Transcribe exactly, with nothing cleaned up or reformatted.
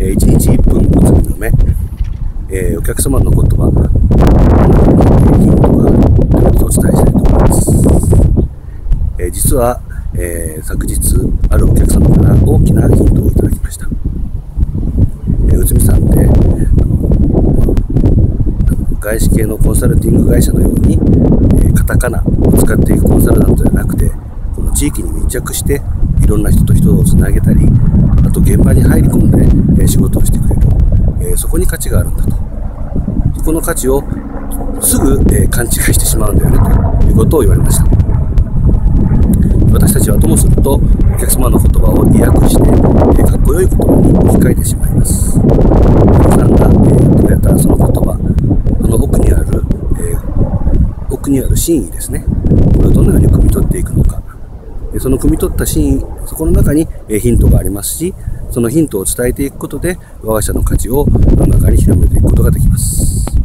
えー、いちにちいっぷんおつみの目、えー、お客様の言葉がヒントがお伝えしたいと思います。えー、実は、えー、昨日あるお客様から大きなヒントをいただきました。えー、内海さんで外資系のコンサルティング会社のように、えー、カタカナを使っていくコンサルタントじゃなくて、この地域に密着していろんな人と人をつなげたり、あと現場に入り込んで、えー、仕事をしてくれる、えー、そこに価値があるんだと。そこの価値をすぐ、えー、勘違いしてしまうんだよねということを言われました。私たちはともするとお客様の言葉を意訳して、えー、かっこよい言葉に置き換えてしまいます。お客さんが、えー、言ってくれたその言葉、その奥にある、えー、奥にある真意ですね。これをどのように汲み取っていくのか。その汲み取った真意、そこの中にヒントがありますし、そのヒントを伝えていくことで我が社の価値を世の中に広めていくことができます。